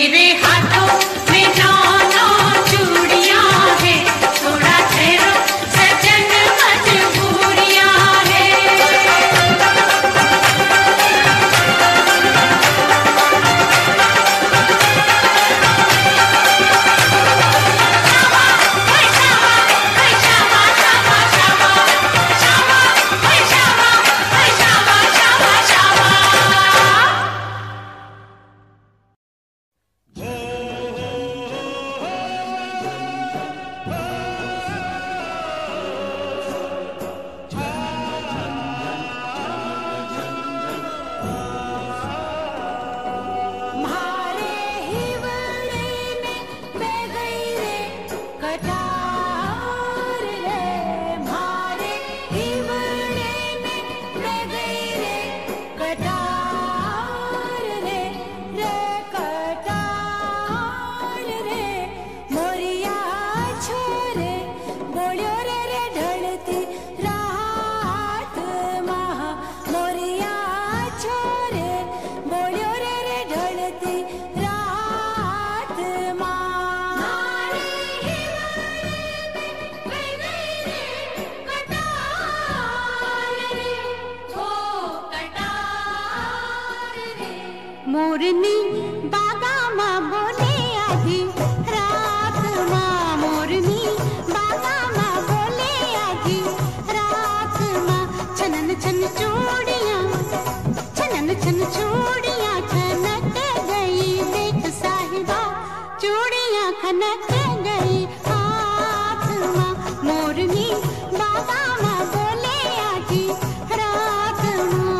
मोरनी बागा माँ बोले आधी रात माँ, मोरनी बागा माँ बोले आधी रात माँ। छनन छन चूड़ियाँ, छनन छन चूड़ियाँ खनक गई, देख साहिबा चूड़ियाँ खनक गई हाथ माँ। मोरनी बागा माँ बोले आधी रात माँ।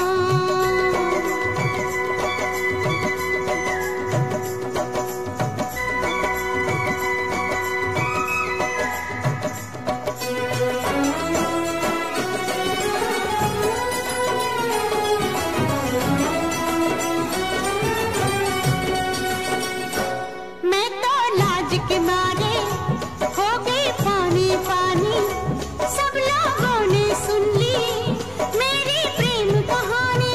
मैं तो लाज के मारे हो गई पानी पानी, सब लोगों ने सुन ली मेरी प्रेम कहानी।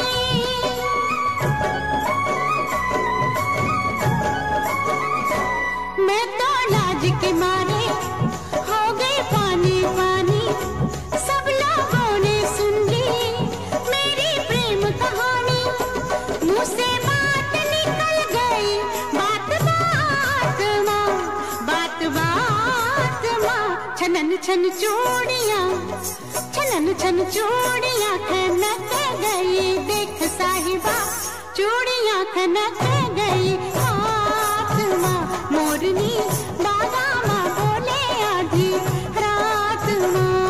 मैं तो लाज के मारे हो गई पानी पानी, सब लोगों ने सुन ली मेरी प्रेम कहानी। मुँह से बात निकल गई, बात बात माँ, बात बात माँ। छनन छन चूड़ियाँ, छनन छन चूड़ियाँ खनक गई, देख साहिबा चूड़ियाँ खनक गई हाथ माँ। मोरनी बागा माँ बोले आधी रात माँ।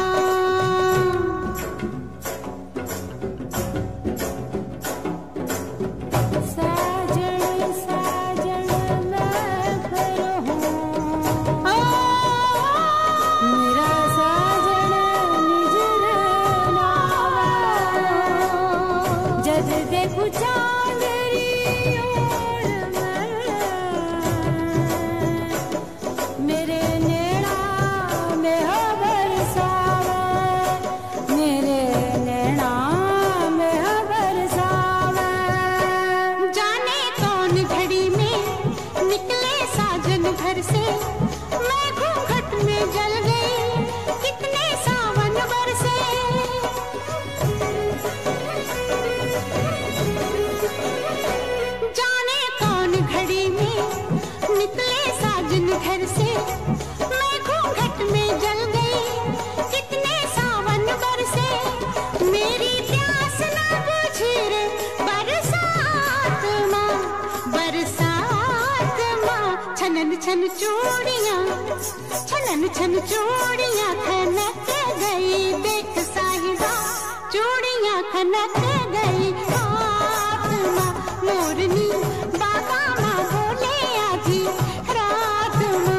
साजन साजन मैं फिर हूँ, मेरा साजन निजर नावा। जब देखूं चांदनी ओर मेरे नैना में हो बरसावे, मेरे नैना में हो बरसावे। जाने कौन घड़ी में निकले साजन घर से, मैं घूंघट में जल गई, कितने सावन बरसे। जाने कौन घड़ी में निकले साजन घर से, मैं घूंघट में जल गई, कितने सावन बरसे। मेरी प्यास ना बुझी रे बरसात माँ, बरसात माँ। छनन छन चूड़ियाँ, छनन छन चूड़ियाँ खनक गई, देख साहिबा चूड़ियाँ खनक गई हाथ माँ। मोरनी बागा माँ बोले आधी रात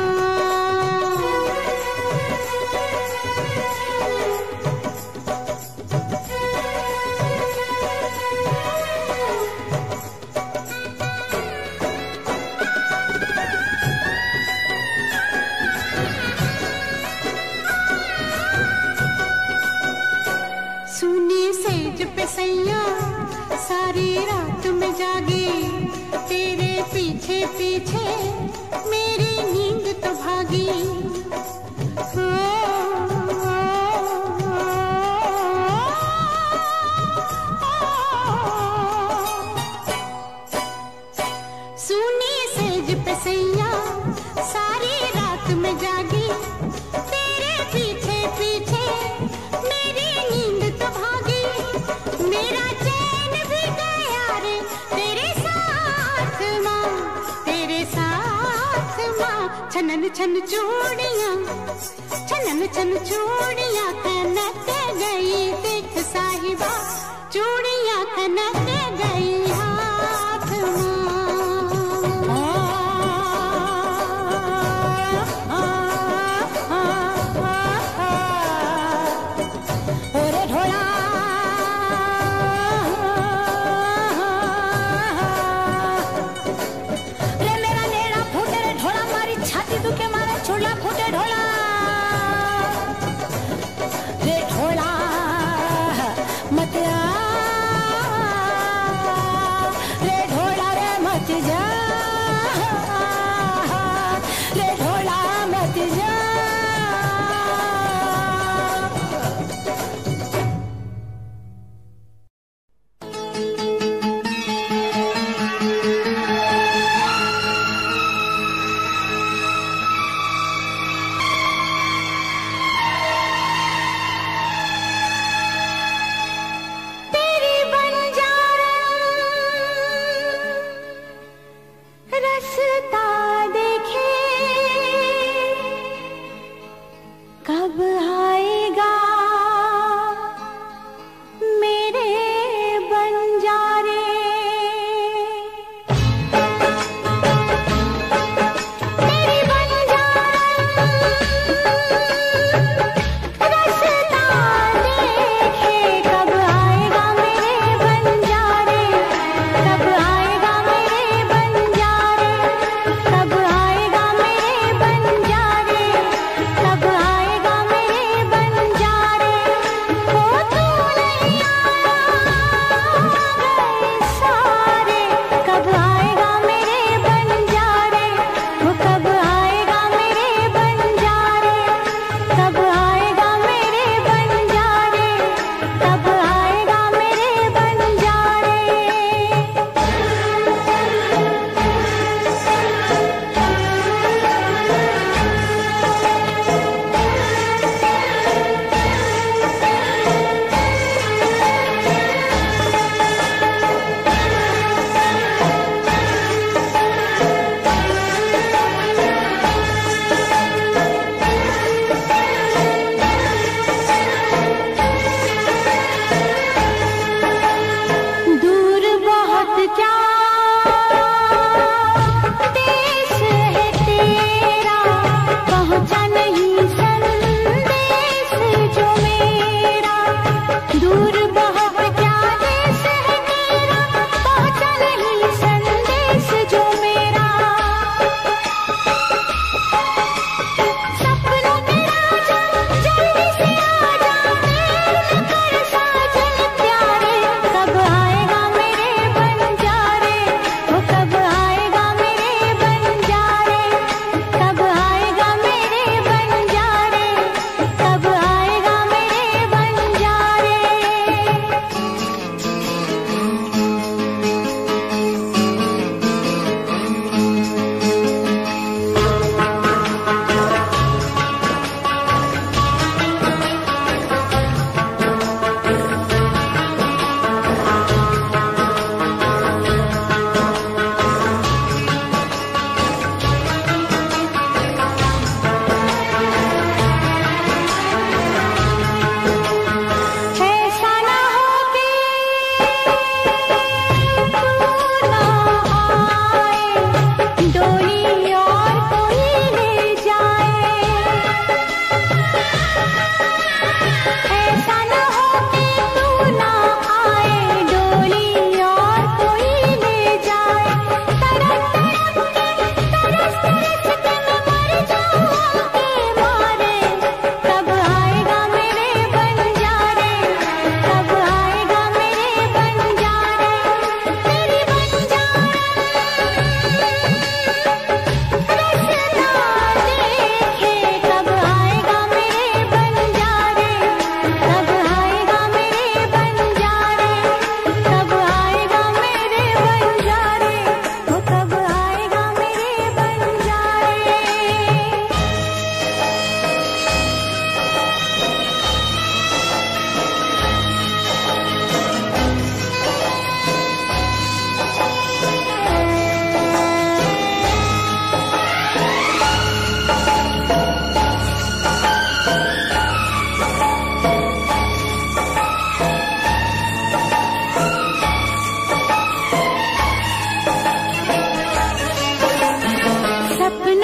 सुनी सेज पे सैया सारी रात में जागी, तेरे पीछे पीछे मेरी नींद तो भागी। सुनी सेज पे सैया सारी रात में जागी, तेरे पीछे पीछे मेरी नींद तो भागी। मेरा चैन भी गया रे तेरे साथ माँ, तेरे साथ माँ। छनन छन चूड़ियाँ, छनन छन चूड़ियाँ खनक गई, देख साहिबा चूड़ियाँ खनक गई हाथ माँ।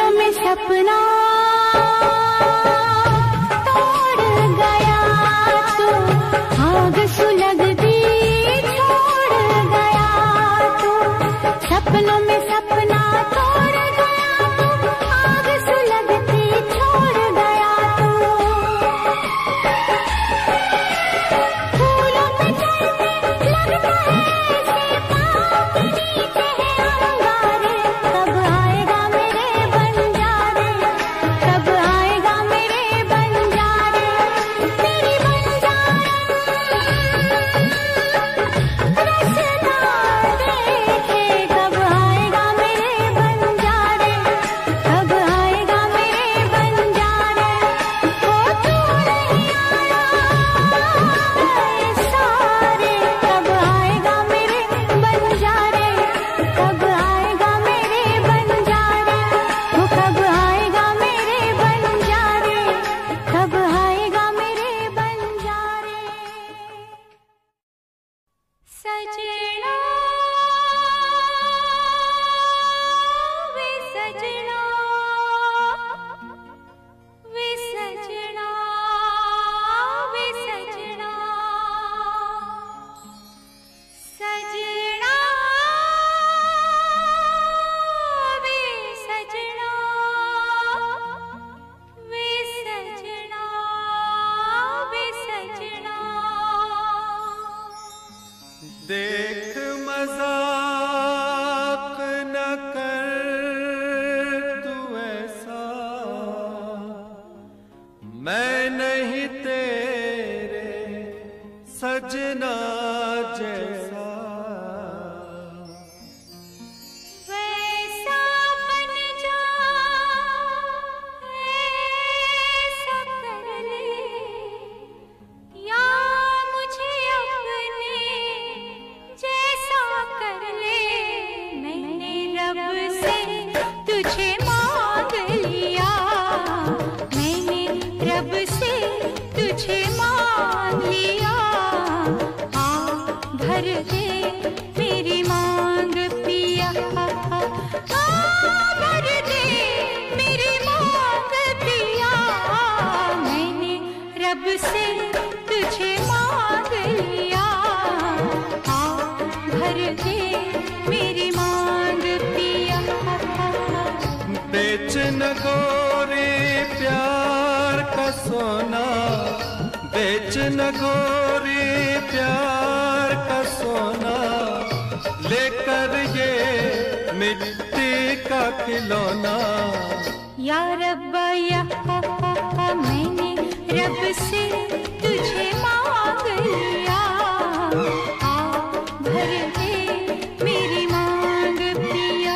सपनों में सपना तोड़ गया तो आग सुलगती छोड़ गया तो सपनों में सपना तोड़ गया तो आग सुलगती छोड़ गया तो फूलों पे चलते लगता है ऐसे पाँव के नीचे है अंगारे। कब आएगा मेरे बंजारे, कब आएगा मेरे बंजारे, मेरी बंजारे रसदार देखे। कब आएगा मेरे बंजारे, कब आएगा मेरे बंजारे, वो तू नहीं आया सारे। कब आएगा मेरे बंजारे, कब आएगा मेरे बंजारे, वो कब आएगा मेरे बंजारे, कब आएगा मेरे बंजारे। सजना वे सजना, वे सजना, वे सजना, सजना वे सजना, वे सजना, वे सजना। देख मजाक न कर तू ऐसा, मैं नहीं तेरे सजना जैसा। वैसा बन जा, ऐसा कर ले, या मुझे अपने जैसा कर ले। मैंने रब से तुझे मांग लिया, मैंने रब से तुझे मांग लिया। आ भर दे मेरी मांग पिया, आ भर दे मेरी मांग पिया। मैंने रब से तुझे मांग लिया, आ भर दे मेरी मांग पिया। बेच न गोरे प्यार का सोना, बेच न गोरे प्यार का सोना, लेकर ये मिट्टी का खिलौना। या रब्बा या मैंने रब से तुझे मांग लिया, आ भर दे मेरी मांग पिया।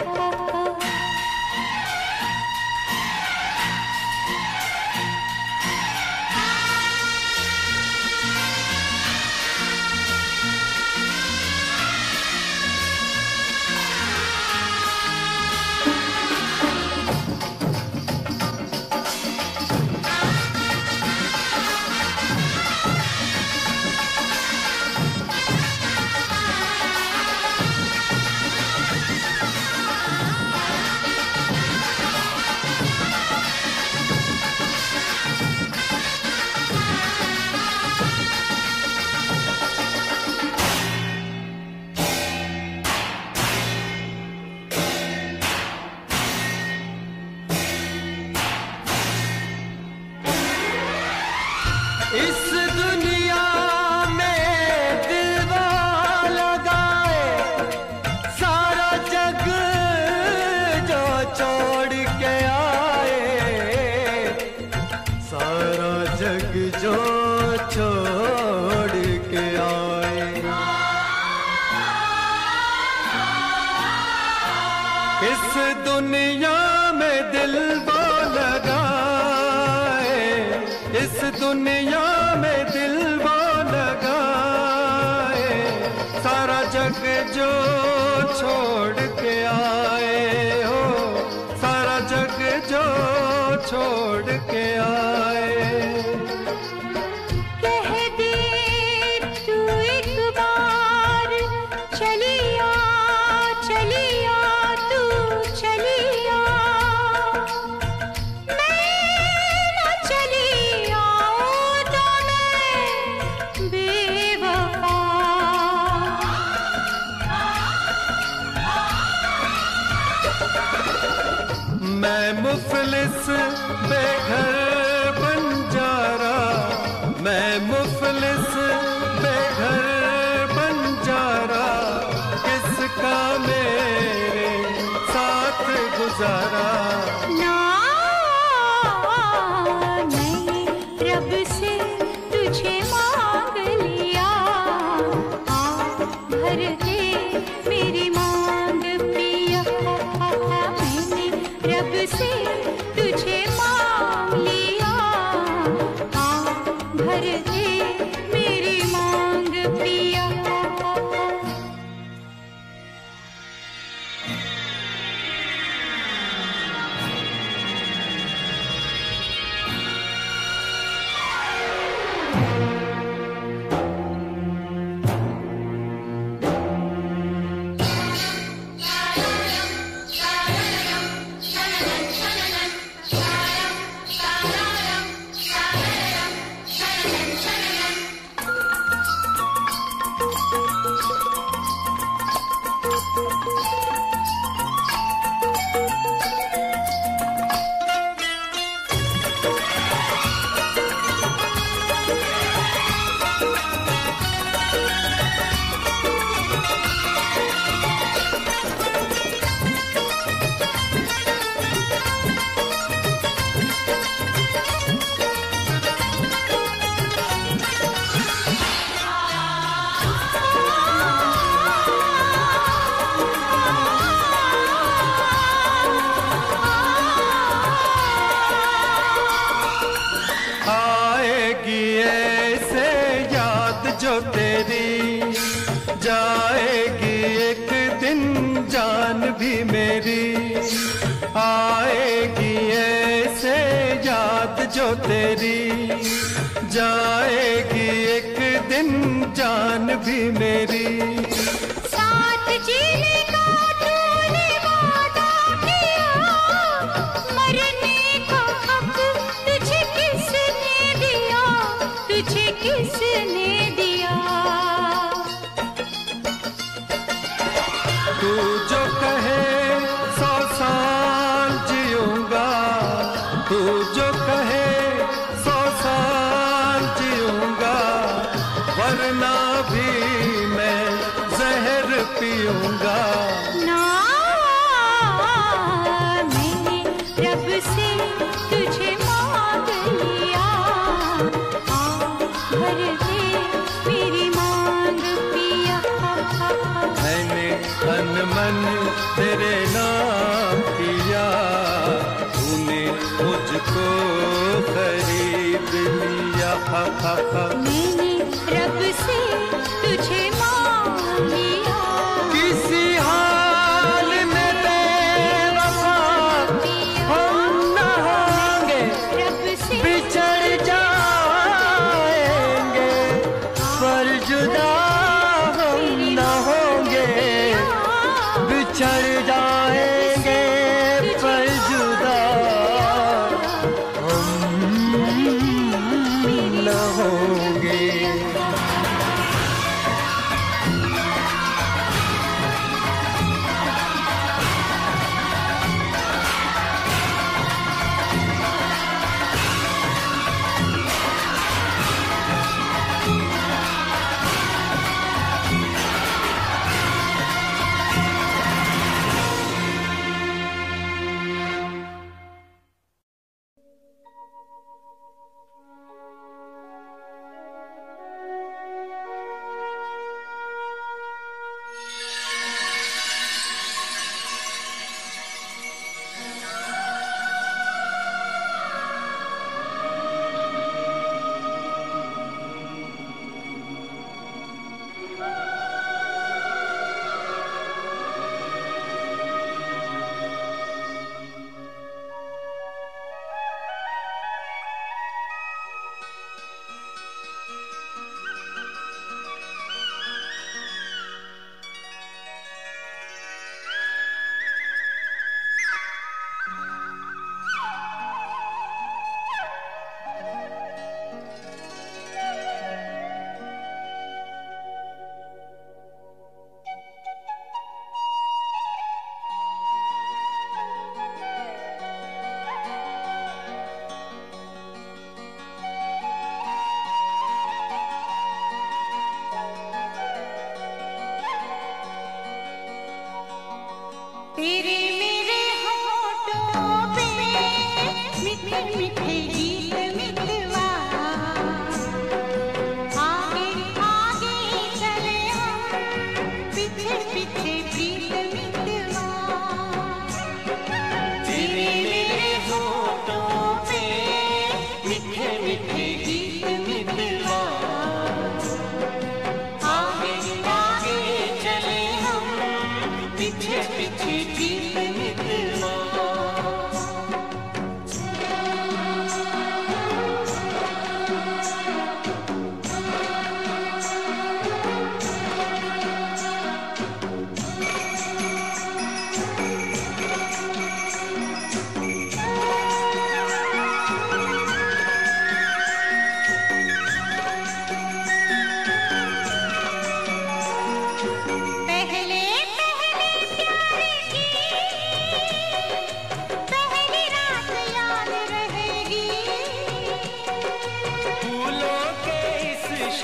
इस दुनिया में दिलवा लगाए, सारा जग जो छोड़ के आए, सारा जग जो छोड़ के आए। इस दुनिया में दिल वो लगाए, इस दुनिया में दिल वो लगाए, सारा जग जो छोड़ के आए हो, सारा जग जो छोड़ के आए। कह दे तू एक बार चलिया, चलिया तू चलिया। मुफलिस बेघर बंजारा, मैं मुफलिस बेघर बंजारा, किसका मेरे साथ गुजारा। ना मैंने रब से तुझे मांग लिया, भर दे मेरी मांग पिया। मैंने रब से तुझे मांग लिया, भर दे मेरी मांग पिया। आएगी ऐसे याद जो तेरी, जाएगी एक दिन जान भी मेरी। आएगी ऐसे याद जो तेरी, जाएगी एक दिन जान भी मेरी। साथ जीने का तूने वादा किया, मरने का हक तुझे किसने दिया, तुझे किसने दिया। तू जो कहे 100 साल जीऊंगा, तू जो कहे 100 साल जीऊंगा, वरना भी मैं जहर पीऊंगा। ना मैंने रब से तुझे मांग लिया, भर दे मेरी मांग पिया। मैंने तन मन तेरे नाम किया, तूने मुझको खरीद लिया। मैंने रब से तुझे मांग लिया, किसी हाल में बेवफा हम न होंगे, रब से बिछड़ जाएंगे, पर जुदा हम न होंगे। बिछड़ जाएंगे पर जुदा हम न होंगे।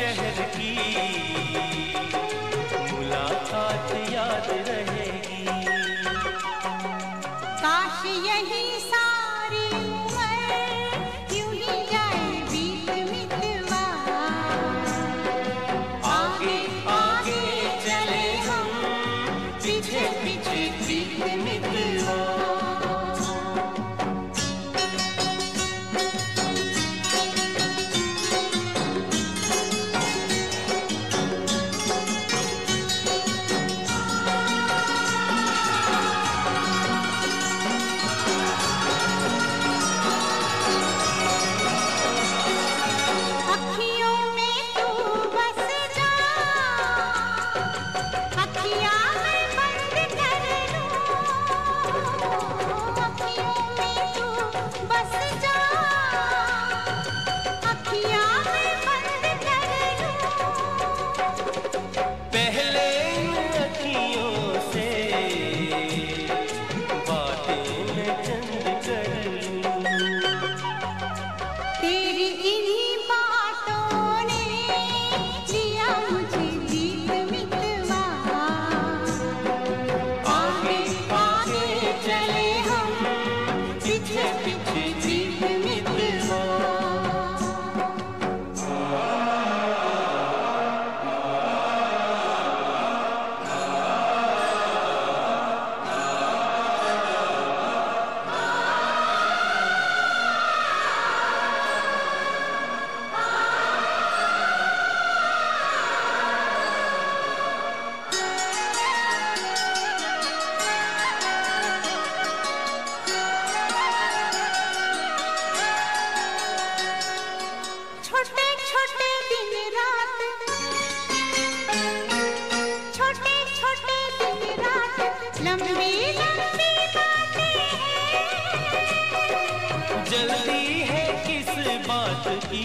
शहर की मुलाकात याद रहेगी। काश यही सारी उम्र यूं ही जाए बीत मितवा। आगे आगे चले हम, पीछे पीछे बीत मितवा। जल्दी है किस बात की,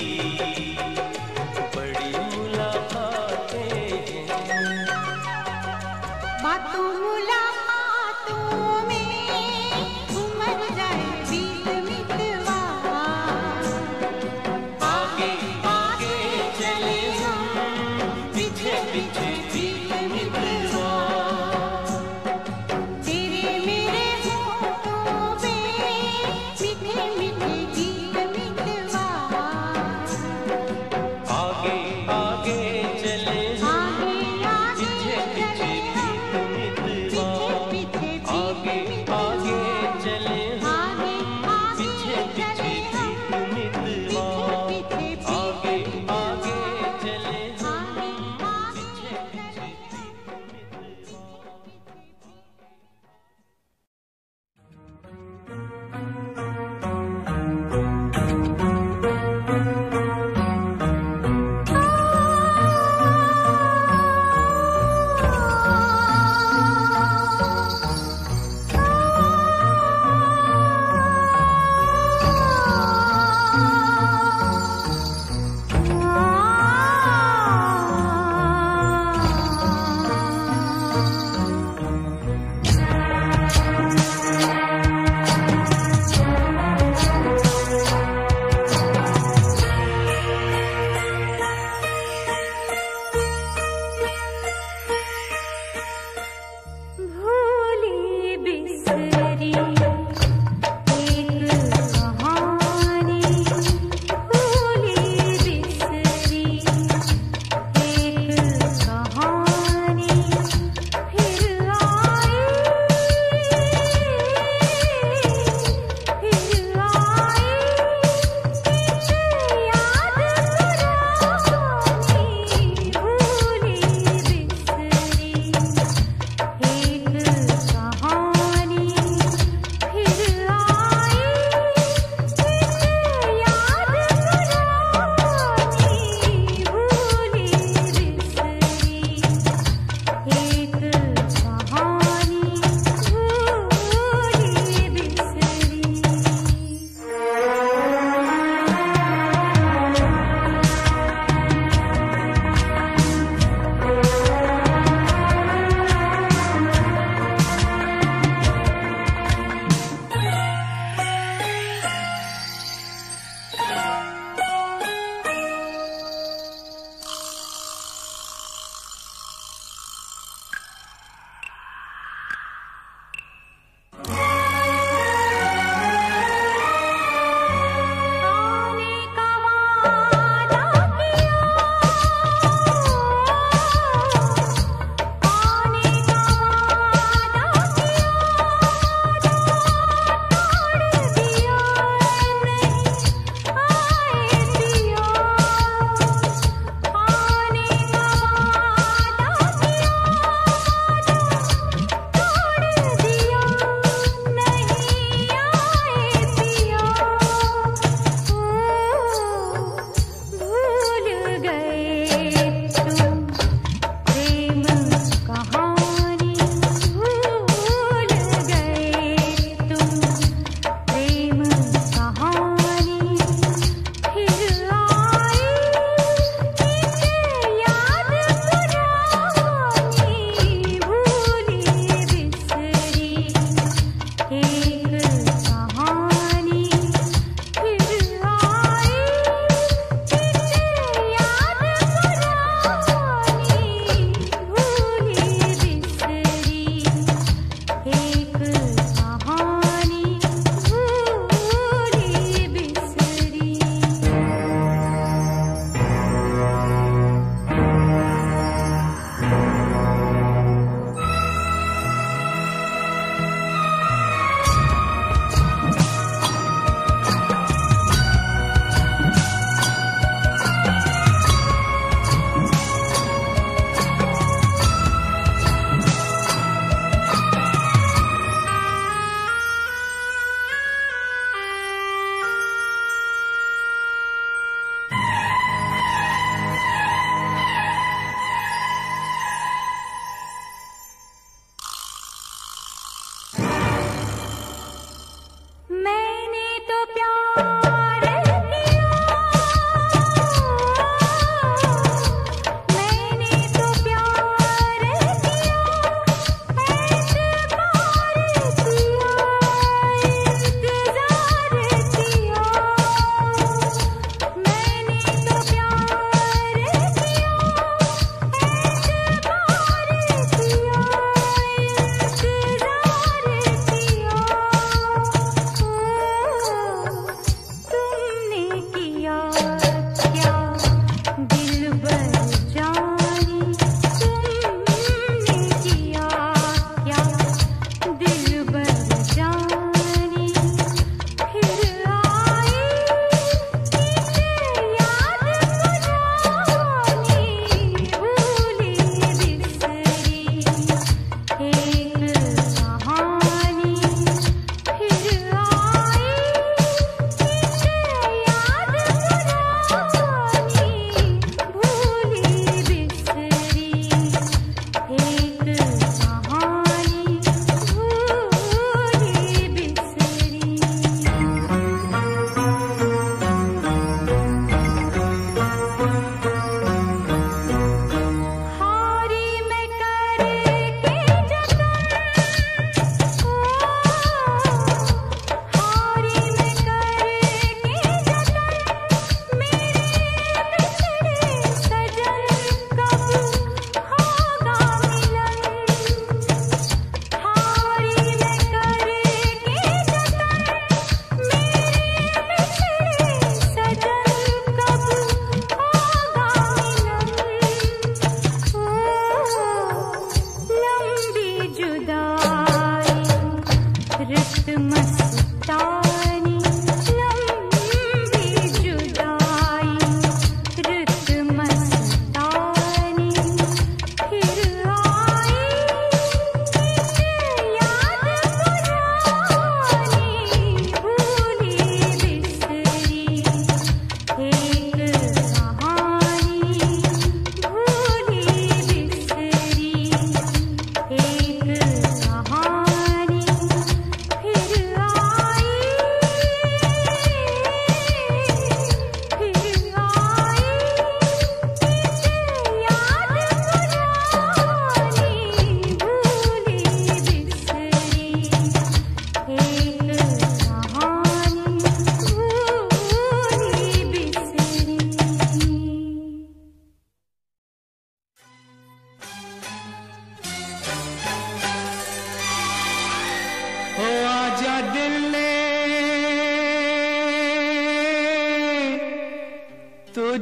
बड़ी मुलाकातें हैं। बातों मुलाकातों में उमर जाए बीत मितवा। आगे आगे चले हम, पीछे पीछे बीत मितवा। तेरे मेरे होठों पे मीठे मीठे गीत मितवा।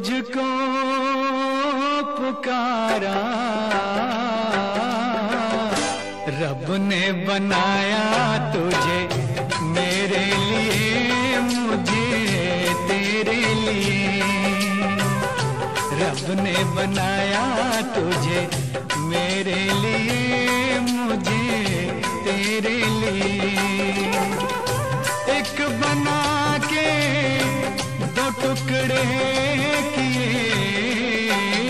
तुझको पुकारा, रब ने बनाया तुझे मेरे लिए, मुझे तेरे लिए। रब ने बनाया तुझे मेरे लिए, मुझे तेरे लिए। एक बना के दो टुकड़े किए,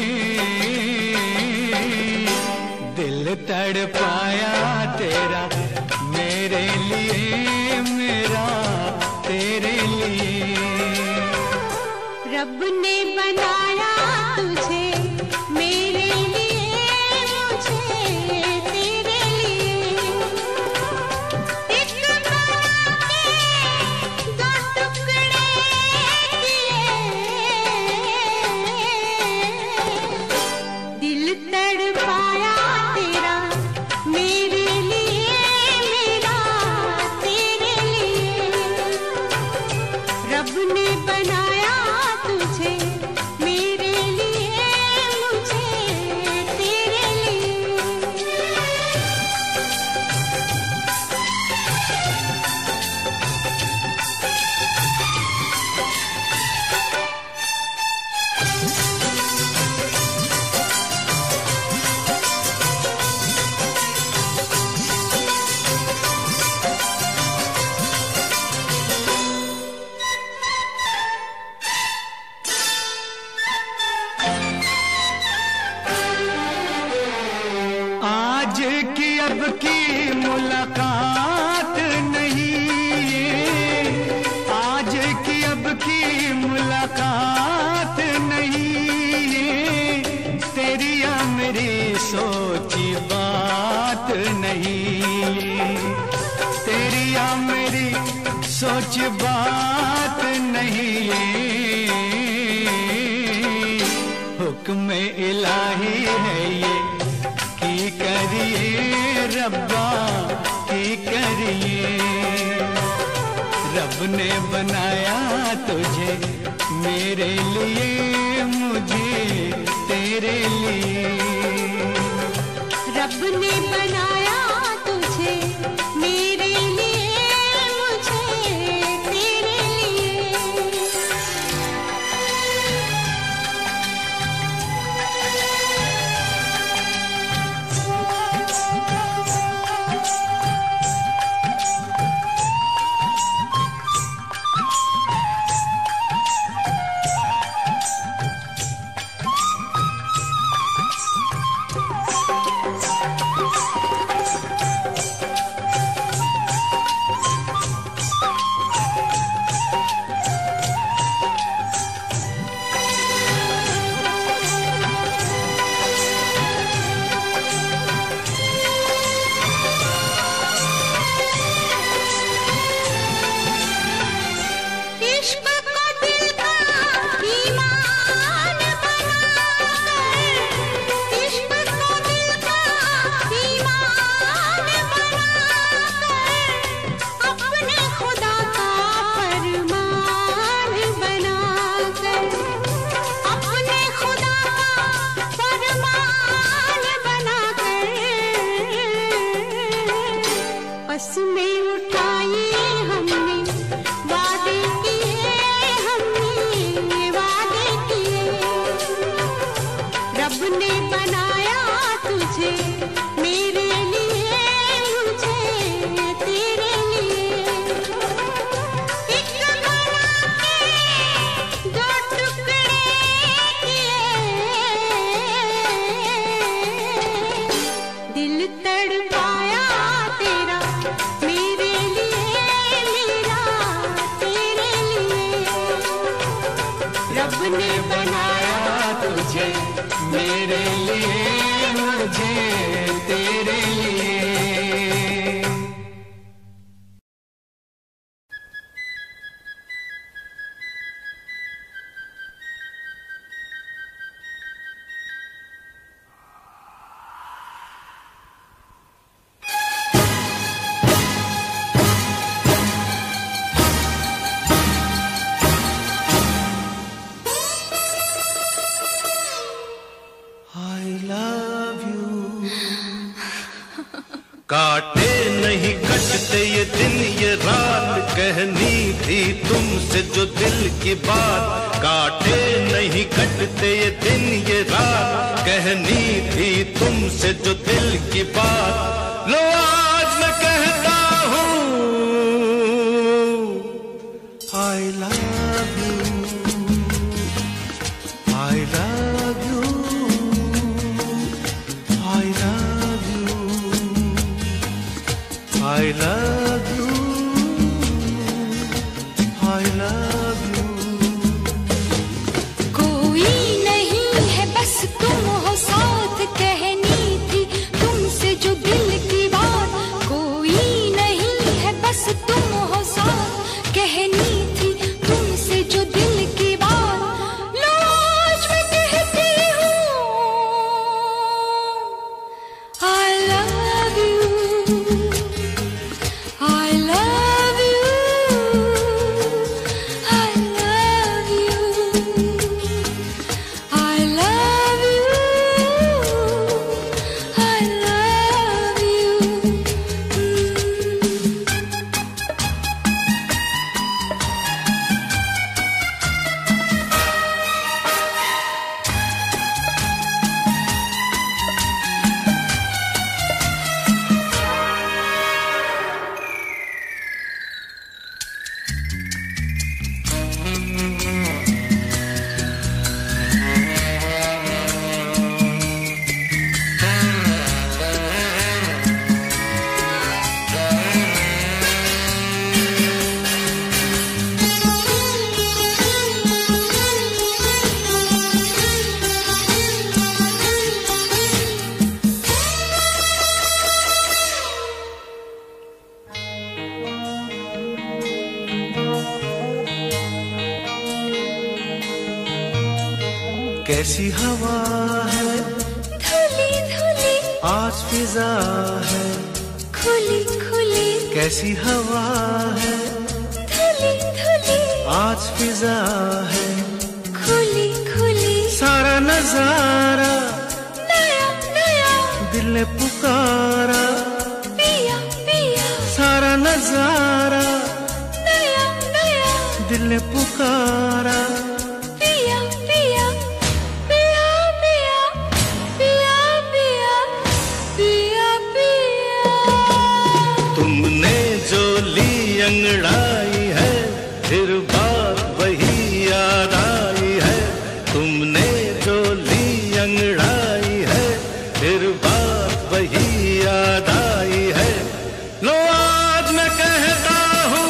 दिल तड़पाया तेरा मेरे लिए, मेरा तेरे लिए। रब ने बनाया तुझे मेरे लिए, मुझे तेरे लिए। एक बना के दो टुकड़े किए, दिल तड़पाया तेरा मेरे लिए, मेरा तेरे लिए। रब ने बनाया तुझे मेरे लिए, मुझे तेरे लिए। आज की अब की मुलाकात नहीं ये, आज की अब की मुलाकात नहीं ये, तेरी या मेरी सोची बात नहीं ये, तेरी या मेरी सोच बात नहीं ये। हुक्म इलाही है ये, की करिए रब्बा की करिए। रब ने बनाया तुझे मेरे लिए, मुझे तेरे लिए। रब ने बनाया तुझे मेरे लिए, मुझे तेरे लिए। इश्क को दिल का ईमान बनाकर, इश्क को दिल का ईमान बनाकर, अपने खुदा का फरमान बनाकर, अपने खुदा का फरमान बनाकर, बस में उठाई हमने वादे किए, हमने वादे किए। रब ने बनाया तुझे मेरे लिए, मुझे तेरे लिए। एक बना के दो टुकड़े किए, दिल तड़पाया तेरा मेरे लिए, मेरा तेरे लिए। रब ने बनाया तुझे मेरे लिए, मुझे तेरे लिए। थी तुमसे जो दिल की बात, काटे नहीं कटते ये दिन ये रात, कहनी थी तुमसे जो दिल की बात, लो आज मैं कहता हूँ I love you, I love you, I love you, I love you, I love you. कोई नहीं है बस तुम हो साथ, कहनी थी तुमसे जो दिल की बात, कोई नहीं है बस तुम हो साथ, कहनी थी तुमसे जो दिल की बात, लो आज मैं कहती हूँ I love you, I love you, I love you, I love you, I love you. कैसी हवा है धुली धुली आज फिजा है, खुली खुली, कैसी हवा है धुली धुली, आज फिजा है, खुली खुली, सारा नजारा नया नया, दिल ने पुकारा, पिया पिया, सारा नजारा नया नया, दिल ने पुकारा, पिया पिया, पिया पिया, पिया पिया, पिया पिया. तुमने जो ली अंगड़ाई है, फिर बात वही याद आई है, तुमने जो ली अंगड़ाई है, फिर बात वही याद आई है, लो आज मैं कहता हूँ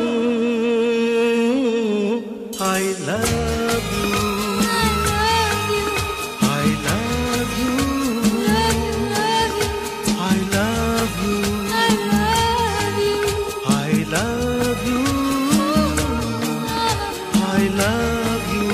I love you, I love you, I love you, I love you, I love you.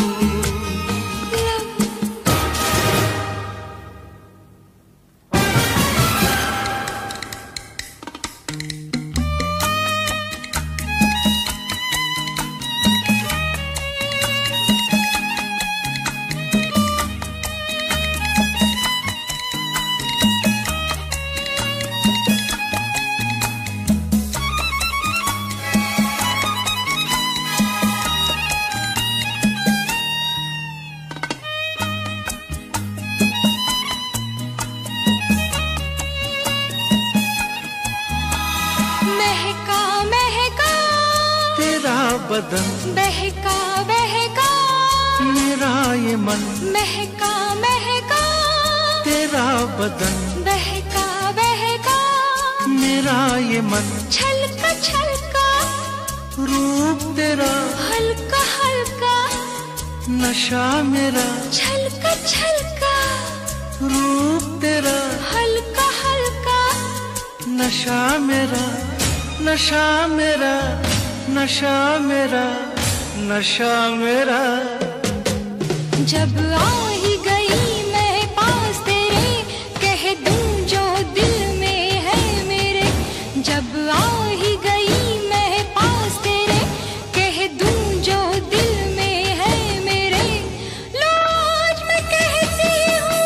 महका महका तेरा बदन बहका बहका, मेरा ये मन, महका महका तेरा बदन बहका बहका, मेरा ये मन, छलका छलका रूप तेरा हल्का हल्का, नशा मेरा, छलका छलका रूप तेरा हल्का हल्का, नशा मेरा, नशा मेरा, नशा मेरा, नशा मेरा. जब आ ही गई मैं पास तेरे, कह दूं जो दिल में है मेरे, जब आ ही गई मैं पास तेरे, कह दूं जो दिल में है मेरे, लो आज मैं कहती हूँ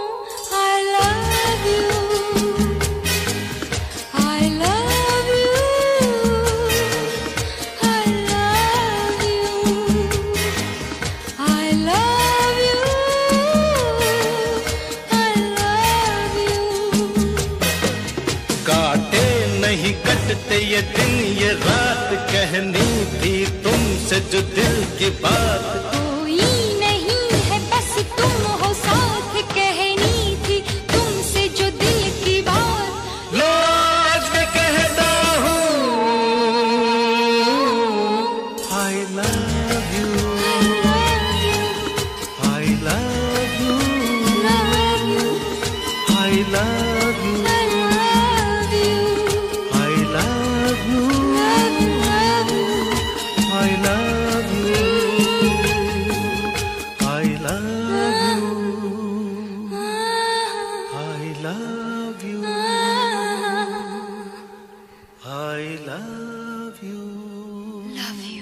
I love you, I love you, कटते ये दिन ये रात, कहनी थी तुमसे जो दिल की बात। कोई नहीं है बस तुम हो साथ, कहनी थी तुमसे जो दिल की बात। लो आज मैं कहता हूँ I love you, I love you, I love you, I love you, I love you, I love you, I love you, I love you. Love you.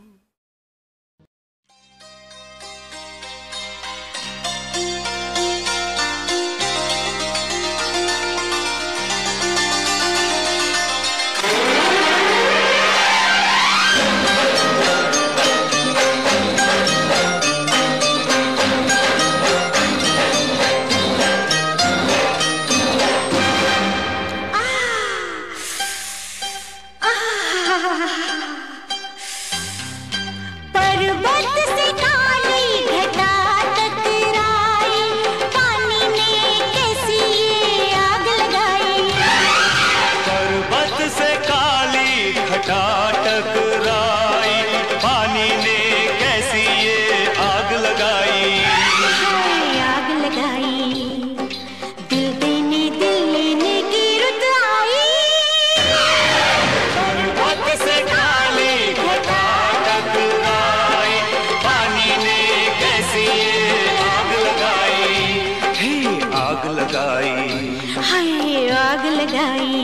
पर्वत से काली घटा टकराई, पानी ने कैसी ये आग लगाई। पर्वत से काली घटा टकराई, पानी ने कैसी ये आग लगाई। हाय आग लगाई, दिल देने दिल लेने की रुत आई। पर्वत से काली घटा टकराई, पानी ने कैसी ये आग लगाई। हे आग लगाई, हाय आग लगाई।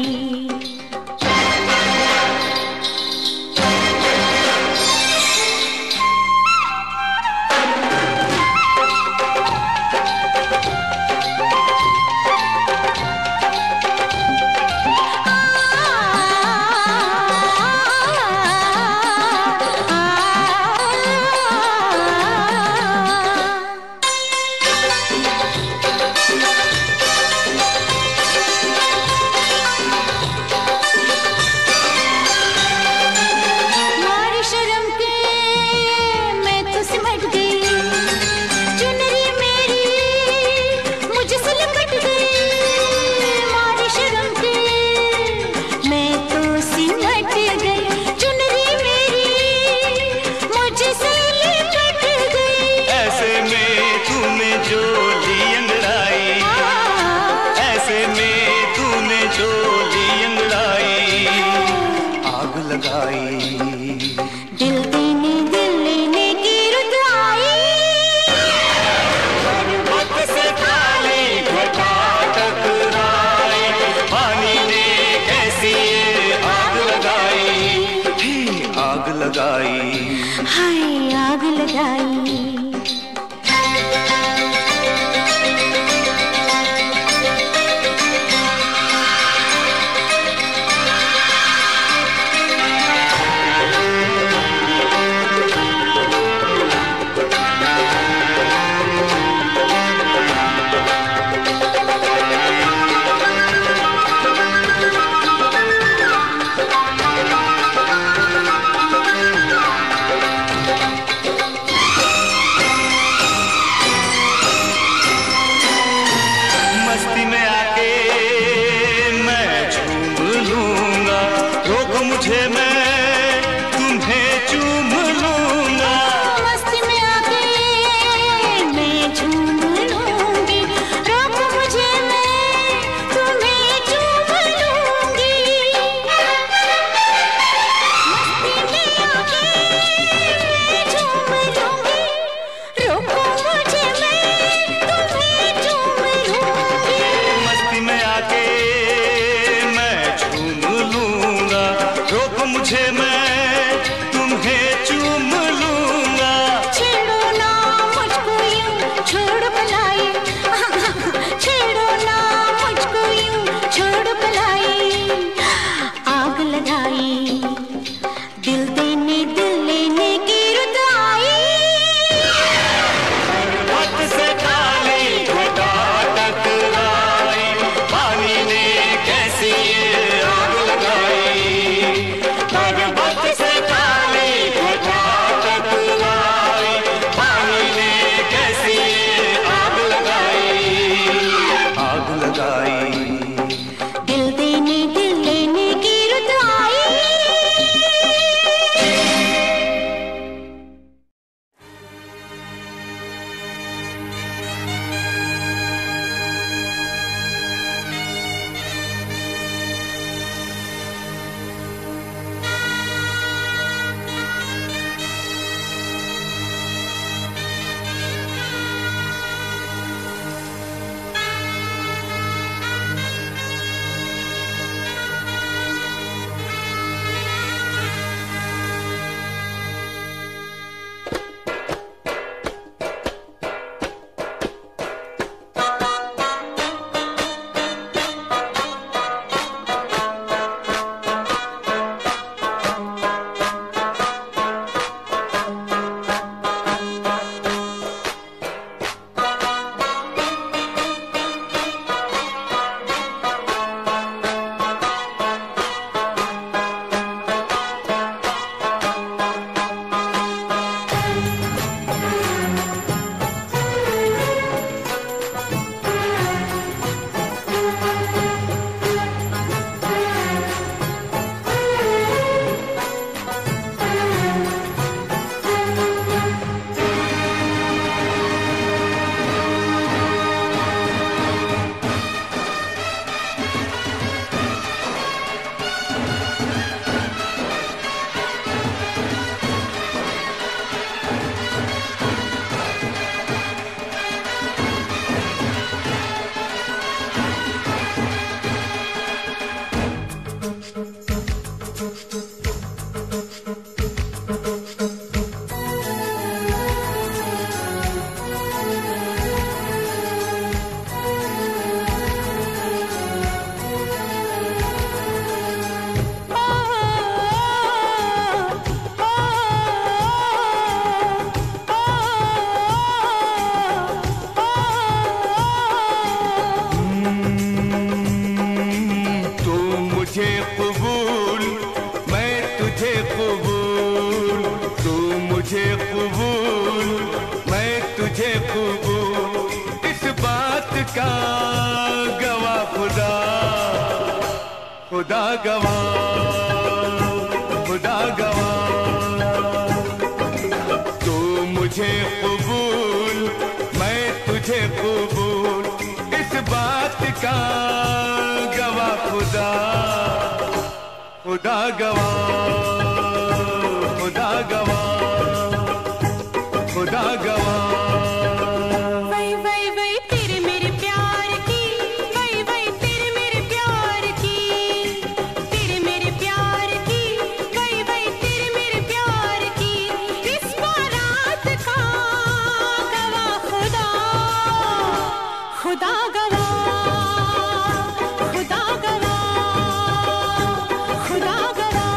मारी शर्म के मैं तो सिमट गई, चुनरी मेरी मुझसे लिपट गई। मारी शर्म के मैं तो सिमट गई, चुनरी मेरी मुझसे लिपट गई। ऐसे में तूने जो ली अंगड़ाई, ऐसे में तूने जो ली अंगड़ाई। आग लगाई, दिल देने दिल लेने की रुत आई। पर्वत से काली घटा टकराई, पानी ने कैसी ये आग लगाई। हे आग लगाई, हाय आग लगाई। मस्ती में आके मैं झूम लूंगा, रोक मुझे मैं तुम्हें चूम लूंगा। मस्ती में आके मैं झूम लूंगी, रोक मुझे मैं तुम्हें चूम लूंगी। मस्ती में आके मैं झूम लूंगी, रोको मुझे मैं तुम्हें चूम लूंगी। मस्ती में आके मैं झूम लूंगा, रोक मुझे मैं तुम्हें चूम लूंगा। छेड़ो ना मुझको यूं छोड़ पलाई, छेड़ो ना मुझको यूं छोड़ पलाई। आग लगाई, दिल देने दिल लेने की रुत आई। पर्वत से काली घटा टकराई, पानी ने कैसी ये आग लगाई। का गवाह खुदा, खुदा गवाह, खुदा गवाह। तू मुझे कबूल, मैं तुझे कबूल, इस बात का गवाह खुदा, खुदा गवाह, खुदा गवाह, खुदा गवाह। वही वही वही तेरे मेरे प्यार की, वही वही तेरे मेरे प्यार की, तेरे मेरे प्यार की, वही वही तेरे मेरे प्यार की, इस बारात का गवाह खुदा, खुदा गवाह, खुदा गवाह, खुदा गवाह।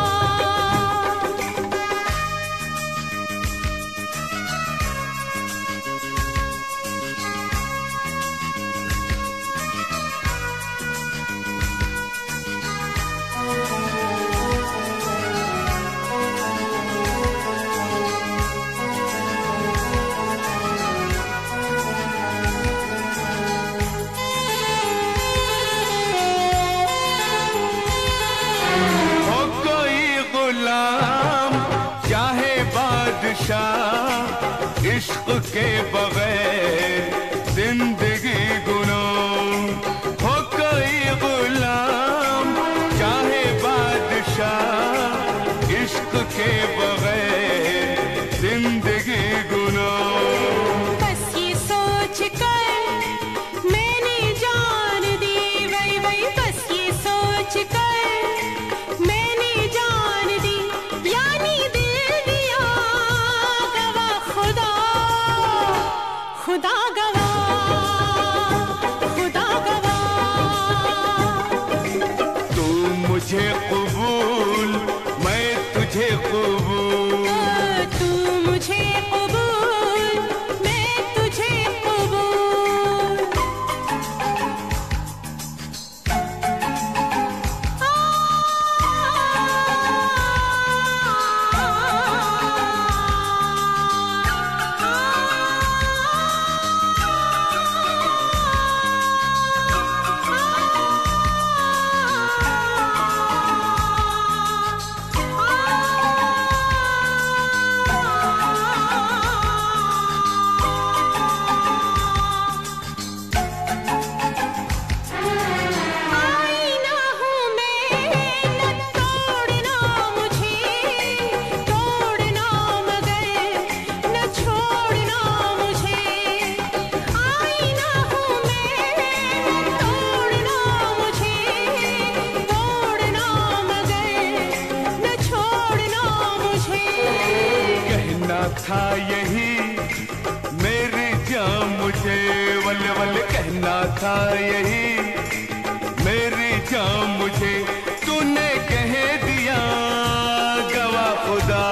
हो कोई गुलाम चाहे बादशाह, इश्क के बगैर जिंदगी गुनाह। हो कोई गुलाम चाहे बादशाह, इश्क के बगैर जिंदगी गुनाह। बस ये सोच कर मैंने जान दी, वही वही बस ये सोच कर मैंने जान दी, यानी दिल दिया गवाह खुदा, खुदा गवाह, खुदा गवाह। तू मुझे कबूल, मैं तुझे कबूल, तू मुझे कबूल, मैं तुझे कबूल। आईना हूँ मैं, न तोड़ना मुझे, तोड़ना मगर न छोड़ना मुझे। आईना हूँ मैं, तोड़ना मुझे, तोड़ना मगर न छोड़ना मुझे। कहना था यही मेरी जान मुझे, वल वल कहना था यही मेरी जान मुझे, तूने कह दिया गवाह खुदा,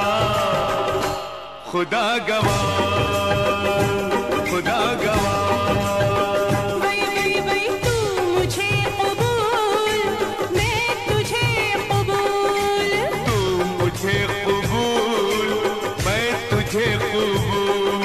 खुदा गवाह, खुदा गवाह। वही वही वही तू मुझे कबूल, मैं तुझे कबूल। तू मुझे कबूल, मैं तुझे कबूल।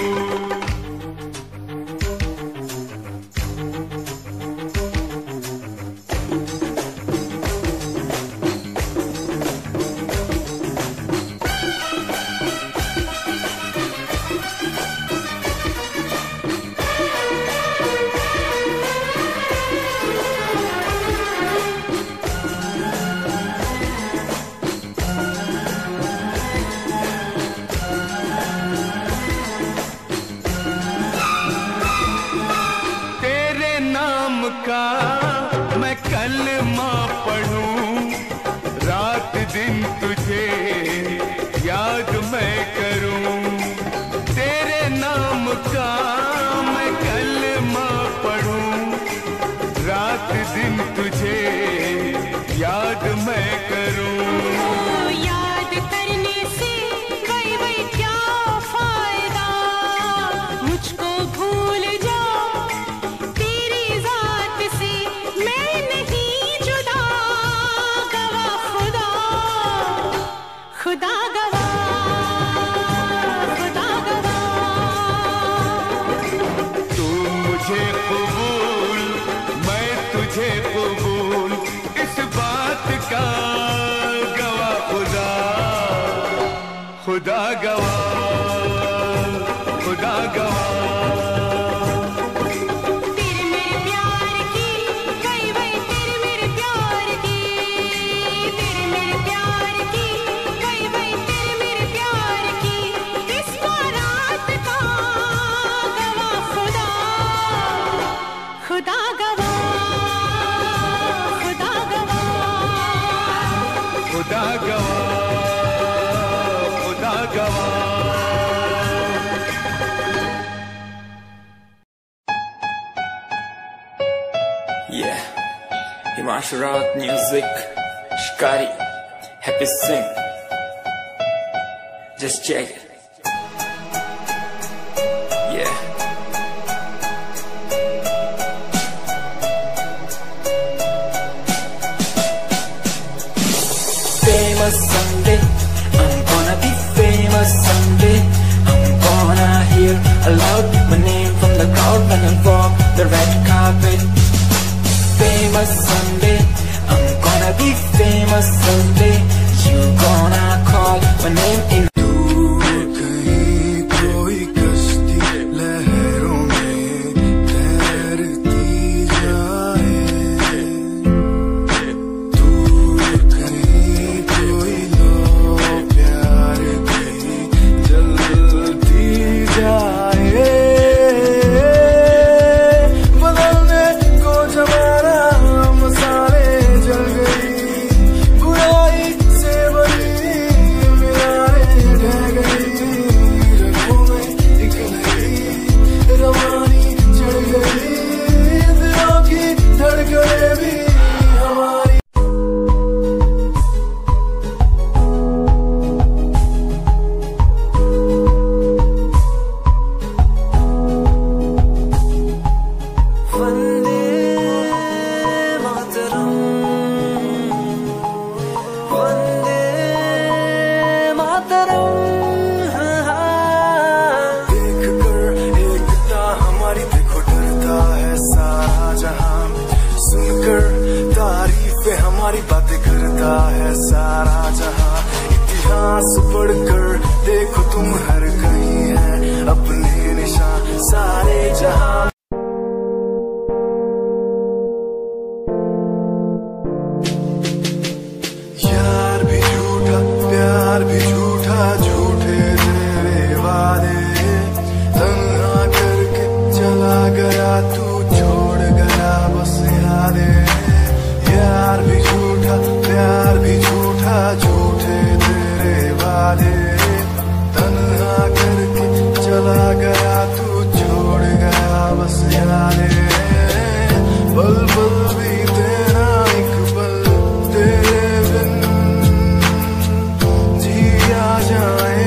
तेरे नाम का मैं कलमा पढ़ूं, रात दिन तुझे याद मैं करूं। तेरे नाम का मैं कलमा पढ़ूं, रात दिन तुझे याद मैं करूं। याद करने से वही वही क्या फायदा, मुझको भूल जा तेरी जात से, मैं नहीं जुदा गवाह खुदा, खुदा खुदा गवाह, खुदा गवाह। तेरे मेरे प्यार की गई वही, तेरे मेरे प्यार की, तेरे मेरे प्यार की गई वही, तेरे मेरे प्यार की। इस बारात का गवाह खुदा, खुदा गवाह, खुदा गवाह, खुदा गवाह, खुदा गवाह। Yeah, Himanshu Rawat music, Shikari, Happy Singh. Just check it. Yeah. Famous someday, I'm gonna be famous someday. I'm gonna hear aloud my name from the crowd when I walk the red carpet. Famous someday, I'm gonna be famous someday. You gonna call my name in. हमारी बातें करता है सारा जहां, इतिहास पढ़कर देखो तुम हर कहीं है अपने निशान सारे जहां। यार भी झूठा, प्यार भी झूठा, झूठे तेरे वादे, तन्हा करके चला गया तू, छोड़ गया बस यादें। यार भी झूठा, प्यार भी झूठा, झूठे तेरे वादे, तन्हा करके चला गया तू, छोड़ गया बस यादें। पल पल भी तेरा एक पल तेरे बिन जिया जाए।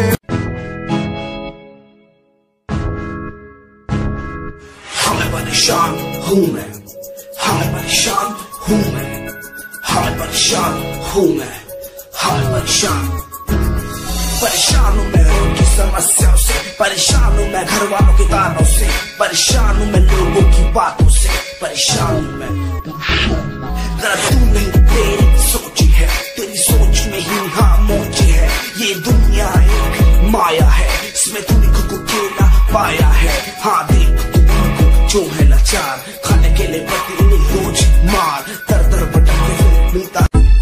हमें परेशान हूँ मैं, हमें परेशान हूँ मैं, हमें परेशान हूँ मैं, हमें परेशान हूँ मैं उनकी समस्याओं से, परेशान हूँ मैं घर वालों के तानों से, परेशान हूँ मैं लोगों की बातों से, परेशान हूँ मैं। जरा तू नहीं तेरी सोची है, तेरी सोच में ही हाँ मोची है। ये दुनिया एक माया है, इसमें तूने खुद को अकेला पाया है। हाँ देख तू जो है लाचार, खाने के लिए पति इन्हें रोज मार, दर दर भटकते हुए मिलता।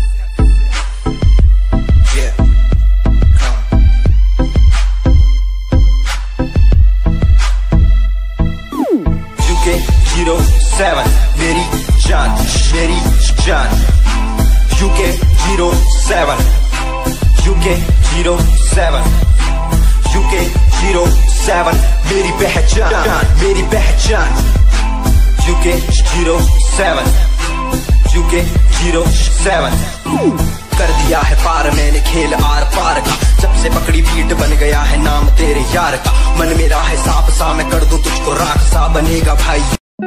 UK07 मेरी जान, मेरी जान। UK07, UK07, UK07 मेरी पहचान, मेरी पहचान। UK07, UK07 कर दिया है पार मैंने खेल आर पार का, जब से पकड़ी बीट बन गया है नाम तेरे यार का। मन मेरा है सांप सा, मैं कर दूं तुझको राख सा, बनेगा भाई।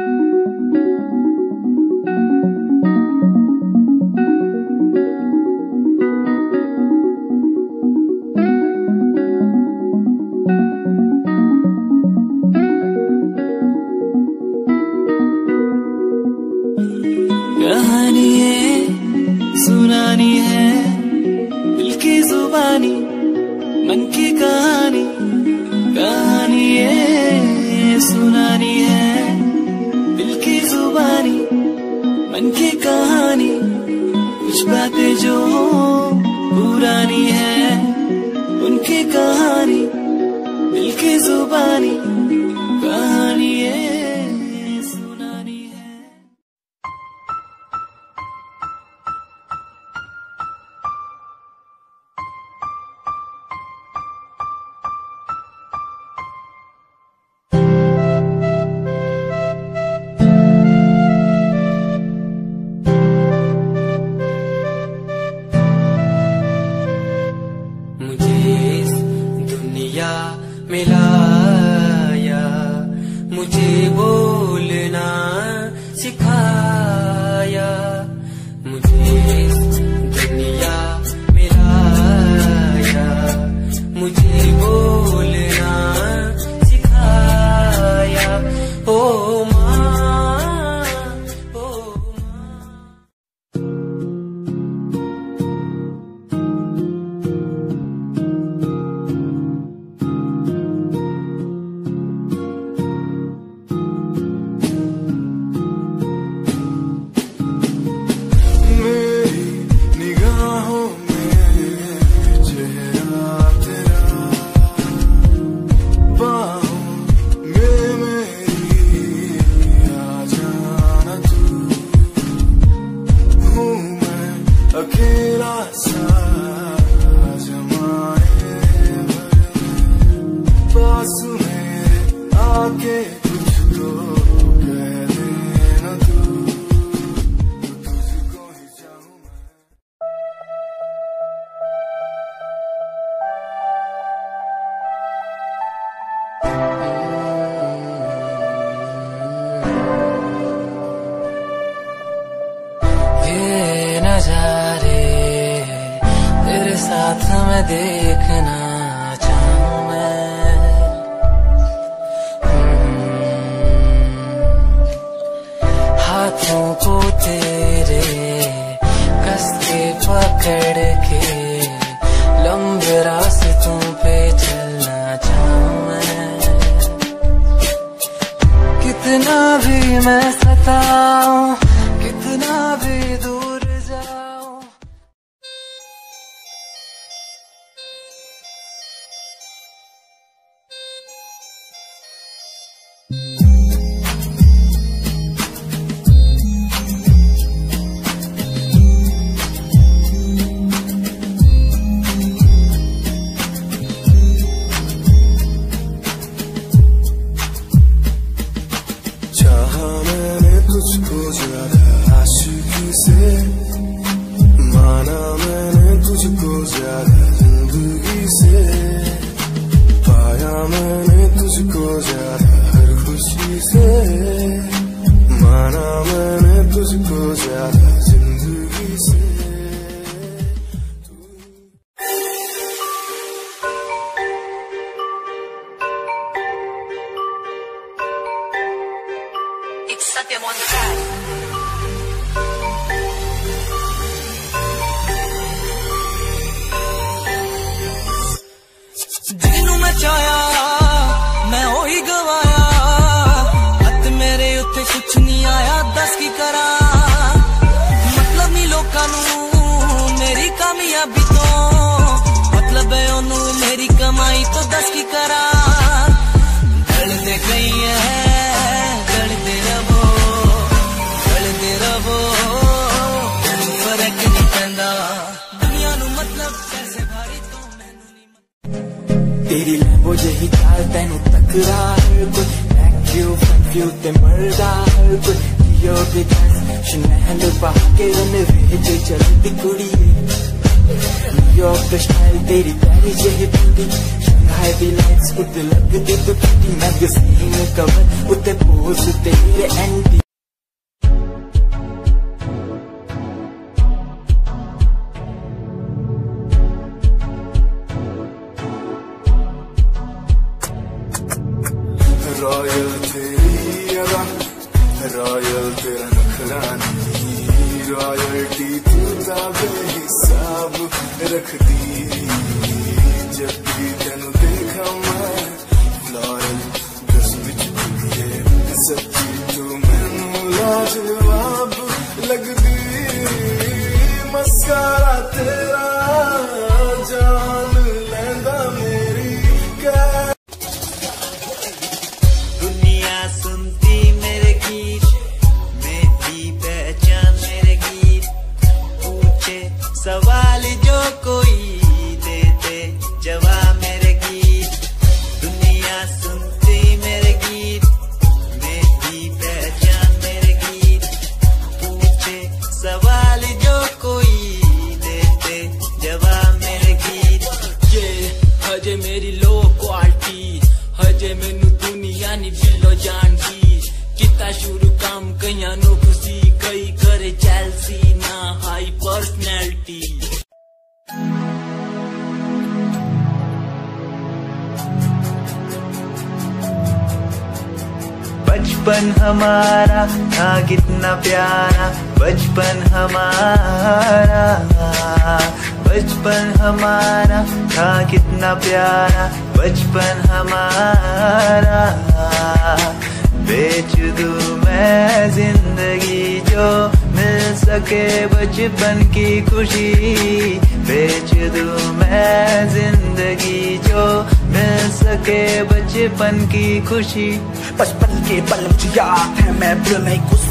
कहानी है सुनानी है दिल की जुबानी, मन की कहानी कहानी ये सुनानी है, दिल की जुबानी मन की कहानी, कुछ बातें जो पुरानी है, उनकी कहानी दिल की जुबानी कहानी ये सुनानी है। मिलाया, मुझे बोलना सिखाया, मुझे दुनिया मिलाया, मुझे बोलना सिखाया। ओ माँ, ओ अकेला सा जमाए पास मेरे आके कुछ तो कह देना तू, तुझको ही चाहूं मैं। ये नजारे तेरे साथ मैं देखना चाहूं मैं, हाथों को तेरे कस के पकड़ के लंबे रास्तों पे चलना चाहूं मैं। कितना भी मैं सताऊं, कितना भी दूर जाऊं, चाहा मैंने तुझको ज्यादा आशिकी से, माना मैंने तुझको ज्यादा जिंदगी से, पाया मैंने तुझको ज्यादा हर खुशी से, माना मैंने तुझको ज्यादा जिंदगी से। It's Satyam on track. Jinnu मैं चाया मैं ओही गवाया, हथ मेरे उत्ते कुछ नहीं आया, दस की करा मतलब नहीं लोकां नू मेरी कामयाबी तो, मतलब है ओनू मेरी कमाई तो, दस की करा ढलदे गई है ढलदे रवो फर्क नहीं पैंदा दुनिया नू, मतलब कैसे भारी तो मैनू नहीं। तेरी लैम्बो जही चाल तैनू तकरा हर कोई, वैक्यू फंक्यू ते मरदा हर कोई, यो भी दस शनैल पाके रन वेच चलदी कुड़ी, न्यूयॉर्क स्टाइल तेरी प्यारी जही ब्यूटी, शंघाई दी लाइट्स उत्ते लगदी तो किटी, मैगज़ीन कवर उत्ते पोज तेरे एंटी। रॉयल तेरी अदा, रॉयल तेरा नखरानी, रॉयल्टी तू बेहिसाब रख दी, जब भी तेनू देखा मैं फ्लोरल ड्रेस विच कुड़िए सच्ची तू मैनू लाजवाब लगदी मस्कारा तेरा जान लैंदा मेरी दुनिया सुनती मेरे गीत मेरी पहचान मेरे गीत पूछे सवाल जो कोई देते जवाब मेरे गीत दुनिया सुनती मेरे गीत मेरी पहचान मेरे गीत पूछे सवाल जो कोई देते जवाब मेरे गीत ये हजे मेरी लो क्वालिटी हजे मैनू दुनिया नी बिलो जानती किता शुरू काम कईयां नो खुशी कई करे जेलसी ना हाई पर्सनैलिटी बचपन हमारा था कितना प्यारा बचपन हमारा था कितना प्यारा बचपन हमारा बेच दूं मैं जिंदगी जो मिल सके बचपन की खुशी बेच दूं मैं जिंदगी जो मिल सके बचपन की खुशी बचपन के पल मुझे याद है मैं भूल नहीं गुस्सा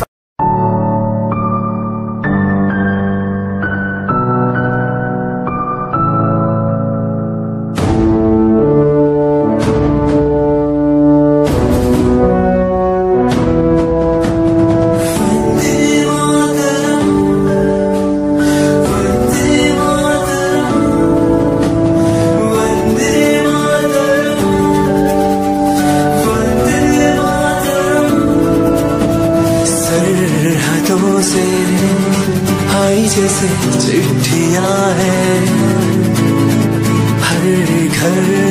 से आई जैसे चिट्ठियां हैं हर घर